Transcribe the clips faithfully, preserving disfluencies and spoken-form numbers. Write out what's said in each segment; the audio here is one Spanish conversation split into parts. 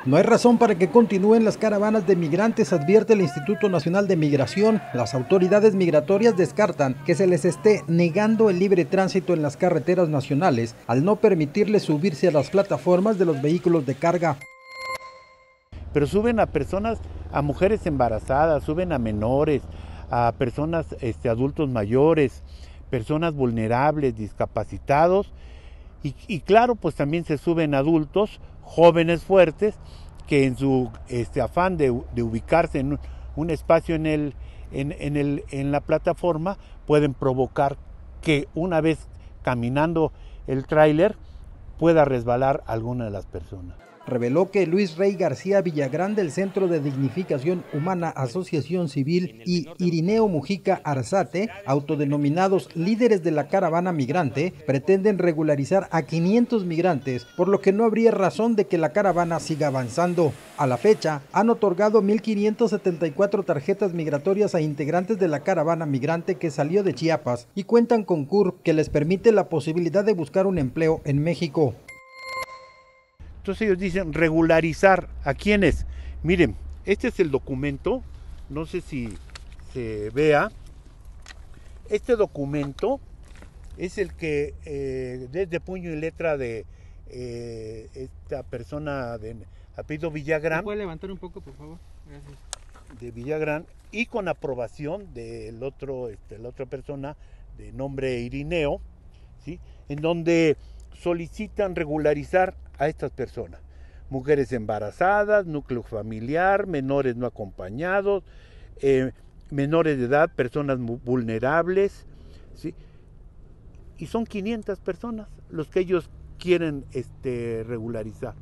No hay razón para que continúen las caravanas de migrantes, advierte el Instituto Nacional de Migración. Las autoridades migratorias descartan que se les esté negando el libre tránsito en las carreteras nacionales al no permitirles subirse a las plataformas de los vehículos de carga. Pero suben a personas, a mujeres embarazadas, suben a menores, a personas, este, adultos mayores, personas vulnerables, discapacitados, y, y claro, pues también se suben adultos, jóvenes fuertes, que en su este, afán de, de ubicarse en un, un espacio en, el, en, en, el, en la plataforma, pueden provocar que una vez caminando el tráiler pueda resbalar alguna de las personas. Reveló que Luis Rey García Villagrán del Centro de Dignificación Humana Asociación Civil y Irineo Mujica Arzate, autodenominados líderes de la caravana migrante, pretenden regularizar a quinientos migrantes, por lo que no habría razón de que la caravana siga avanzando. A la fecha, han otorgado mil quinientas setenta y cuatro tarjetas migratorias a integrantes de la caravana migrante que salió de Chiapas y cuentan con C U R P que les permite la posibilidad de buscar un empleo en México. Entonces ellos dicen regularizar. ¿A quiénes? Miren, este es el documento, no sé si se vea. Este documento es el que eh, desde puño y letra de eh, esta persona de apellido Villagrán. ¿Me puede levantar un poco, por favor? Gracias. De Villagrán, y con aprobación del otro, este, la otra persona de nombre Irineo, ¿sí? En donde solicitan regularizar a estas personas, mujeres embarazadas, núcleo familiar, menores no acompañados, eh, menores de edad, personas vulnerables, ¿sí? Y son quinientas personas los que ellos quieren este, regularizar.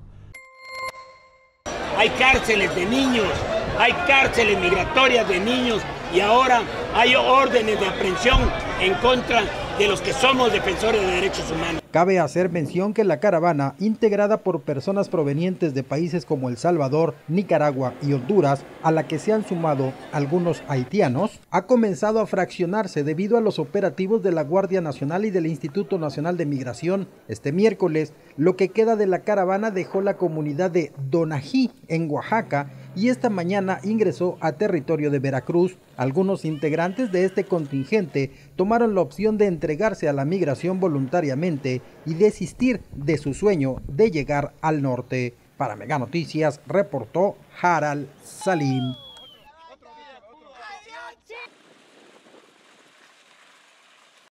Hay cárceles de niños, hay cárceles migratorias de niños y ahora hay órdenes de aprehensión en contra de los que somos defensores de derechos humanos. Cabe hacer mención que la caravana, integrada por personas provenientes de países como El Salvador, Nicaragua y Honduras, a la que se han sumado algunos haitianos, ha comenzado a fraccionarse debido a los operativos de la Guardia Nacional y del Instituto Nacional de Migración. Este miércoles, lo que queda de la caravana dejó la comunidad de Donají, en Oaxaca, y esta mañana ingresó a territorio de Veracruz. Algunos integrantes de este contingente tomaron la opción de entregarse a la migración voluntariamente y desistir de su sueño de llegar al norte. Para Mega Noticias reportó Haral Salim.